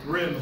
Grim.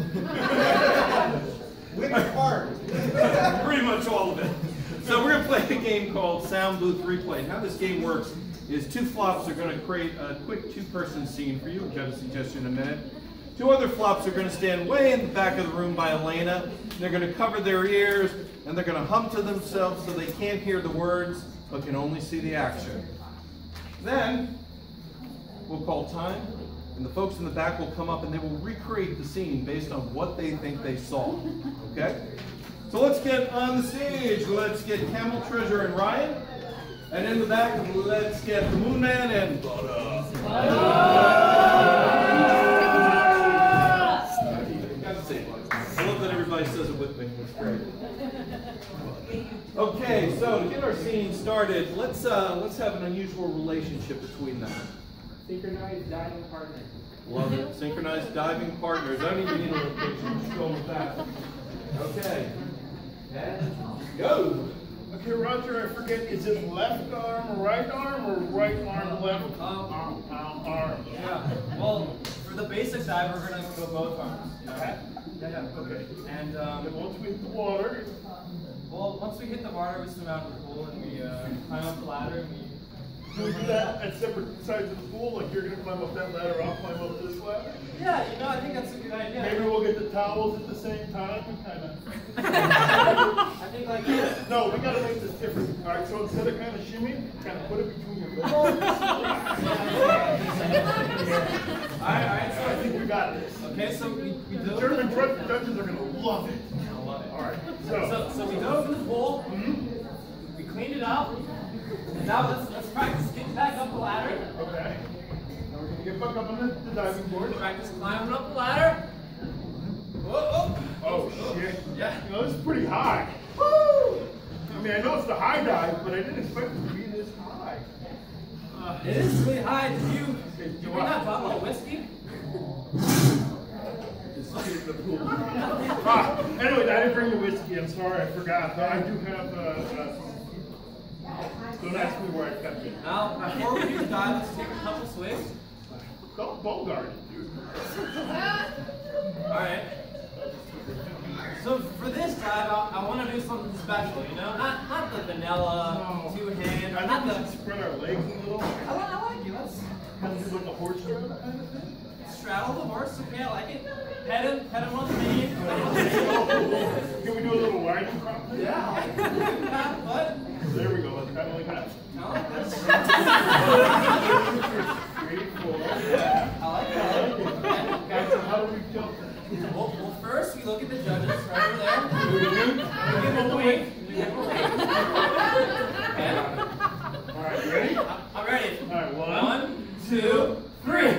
Which part? Pretty much all of it. So we're going to play a game called Sound Booth Replay. And how this game works is two flops are going to create a quick two-person scene for you, which I have a suggestion in a minute. Two other flops are going to stand way in the back of the room by Elena. They're going to cover their ears, and they're going to hum to themselves so they can't hear the words, but can only see the action. Then, we'll call time, and the folks in the back will come up and they will recreate the scene based on what they think they saw. Okay? So let's get on the stage. Let's get Camel Treasure and Ryan. And in the back, let's get the Moon Man and Buddha. I love that everybody says it with me. It's great. Okay, so to get our scene started, let's have an unusual relationship between them. Synchronized diving partners. Love it. Synchronized diving partners. I don't even need a location. Just go with that. Okay. And go. Okay, Roger, I forget, is it left arm, right arm, or right arm, left arm? Yeah. Well, for the basic dive, we're going to go both arms. Okay. Yeah. Okay. And once we hit the water. well, once we hit the water, we swim out of the pool and we climb up the ladder and we. Do we do that at separate sides of the pool? Like you're going to climb up that ladder, I'll climb up this ladder? Yeah, I think that's a good idea. Maybe we'll get the towels at the same time. Kind of. I think like this. No, we got to make this different. All right, so instead of kind of shimmying, kind of put it between your legs. All right, So I think we got this. Okay, so we The dove. German judges are going to love it. I love it. All right, So we dove in the pool. We cleaned it up. And now let's practice getting back up the ladder. Okay. Now we're going to get back up on the diving board. Practice climbing up the ladder. Whoa. Oh, shit. Yeah. You know, this is pretty high. Woo! I mean, I know it's the high dive, but I didn't expect it to be this high. It is really high. Did you Okay, bring that bottle of whiskey? Anyway, I didn't bring the whiskey. I'm sorry, I forgot. But I do have some. Don't ask me where I kept it. Now, before we do the dive, let's take a couple swigs. Don't guard it, dude. Alright. So for this dive, I want to do something special, Not the vanilla, two-hand, I not think we the... should spread our legs a little. I like you. Let's Kind of do like a horse straddle kind of thing. straddle the horse. Okay, I like it. Pet him on the mane. Can we do a little riding prop? Yeah. What? There we go. That's kind of like that. No, that's... Yeah. I like that. Okay, so how do we tilt that? Well, first we look at the judges right over there. We give them a wink. Okay. All right, ready? I'm ready. All right, 1, 2, 3.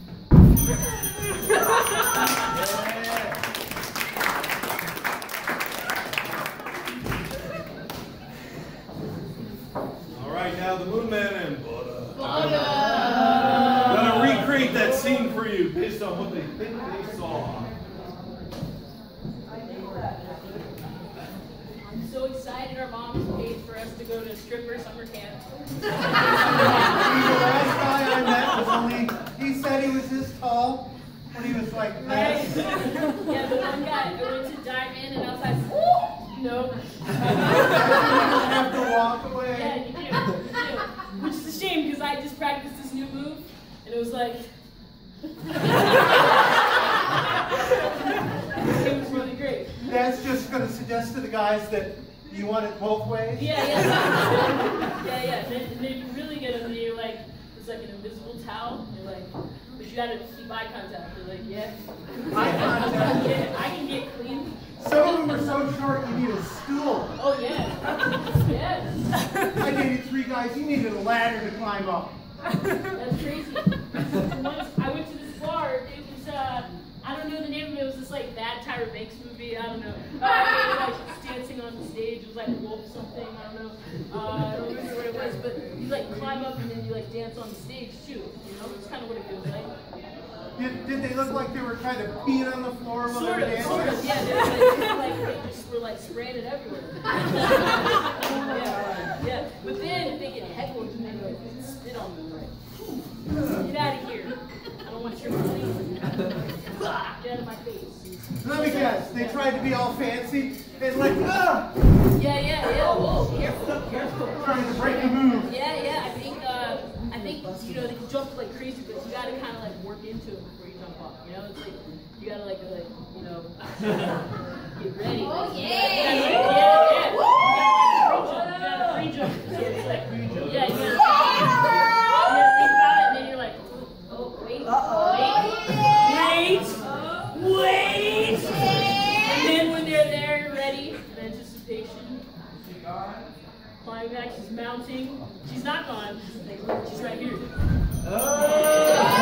All right, now the Moon Man and Buddha. Gonna recreate that scene for you based on what they think they saw. I'm so excited our moms paid for us to go to stripper summer camp. The last guy I met was only, he said he was this tall when he was like this. Yeah, the one guy, I went to dive in and I was like, woo! No. You have to walk away. Yeah, you do. Which is a shame because I just practiced this new move and it was like, it was really great. That's just going to suggest to the guys that you want it both ways. Yeah. And then you really get them, you're like, it's like an invisible towel. You're like, but you gotta keep eye contact. You're like, yeah. Eye contact. Yeah, I can get clean. Some of them are so short you need a stool. Oh yeah. Yes. I dated 3 guys, you needed a ladder to climb up. That's crazy. Once I went to this bar, it was I don't know the name of it. It was this like bad Tyra Banks movie. I don't know. They were like dancing on the stage. It was like Wolf something. I don't know. I don't remember what it was, but you like climb up and then you like dance on the stage too. It's kind of what it feels like. Did they look like they were kind of peeing on the floor while they were dancing? Sort of, yeah. They just were like spraying it everywhere. Yeah. But then they get heckled and they like spit on them like, get out of here. I don't want your money. Get out of my face. Let me guess, they tried to be all fancy and like, Yeah. Whoa, careful. trying to break a move. Yeah. I think you know they can jump like crazy, but you gotta kind of like work into it before you jump off. You know, it's like you gotta like you know get ready. Oh Like, yeah. You gotta pre-jump. So it's like you gotta think about it, and then you're like, oh wait. And then when they're there, ready, anticipation. Climax is mounting. She's not gone. She's right here.